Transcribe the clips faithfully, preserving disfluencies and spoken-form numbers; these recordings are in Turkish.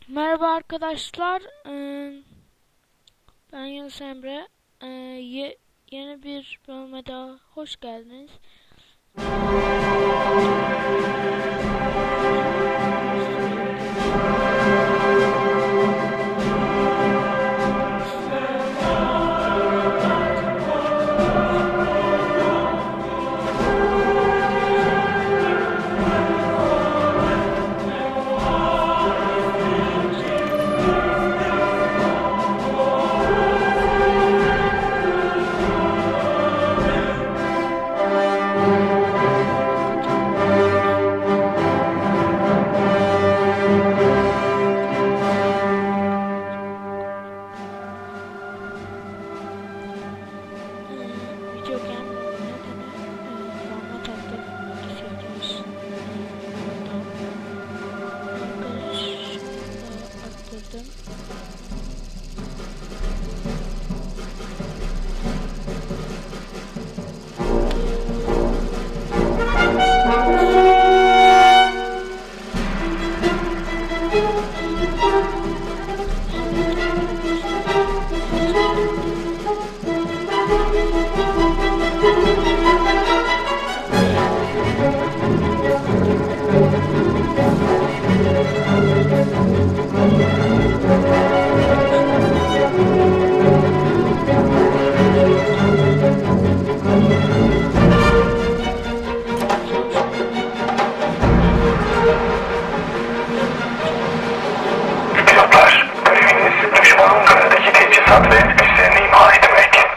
Merhaba arkadaşlar. Ee, Ben Yunus Emre. Ee, ye- Yeni bir bölüme daha hoş geldiniz. Ee, Video game nedeni e, format attırmak istiyoruz. Buradan arkadaşımla attırdım. Pilotlar, göreviniz düşmanın karadaki teçhizat ve üslerini imha etmek.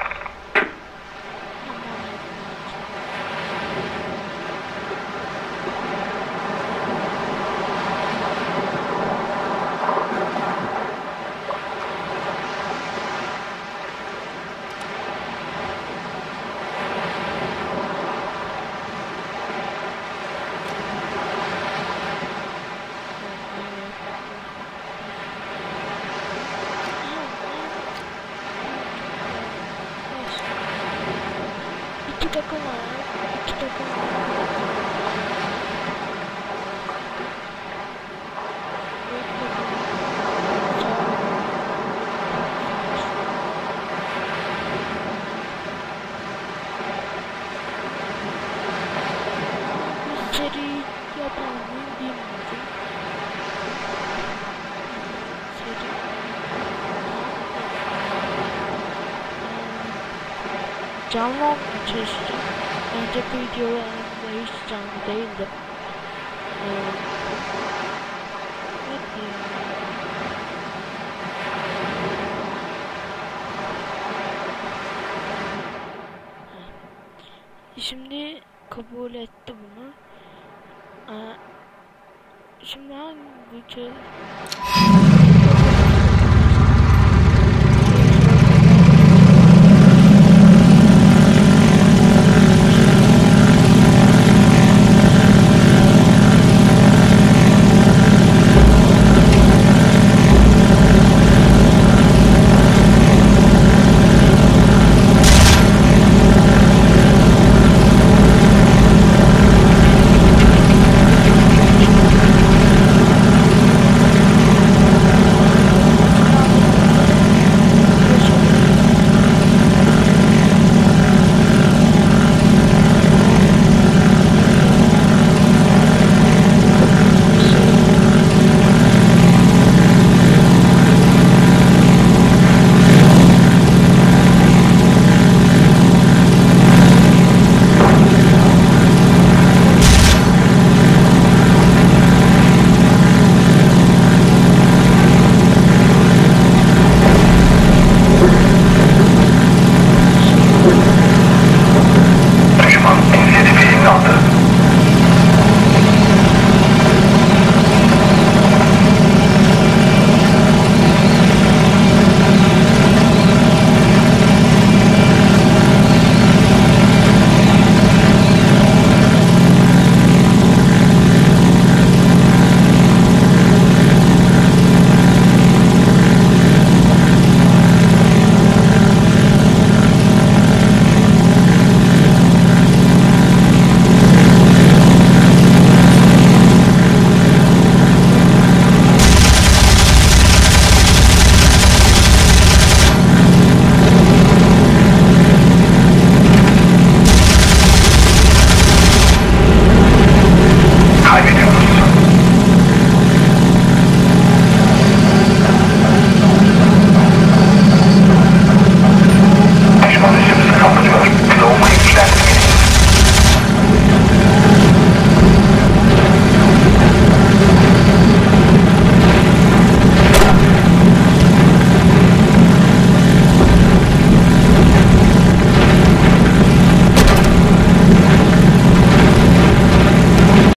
İki takım var. İki takım var. Seri yapar mıyım bilmiyorum. Seri. Canlı olmaya çalışacağım. Önceki videolarımda hiç canlı değildi. Ee, ne diyeyim? Şimdi kabul etti bunu. Ee, Şimdi hangi ülke?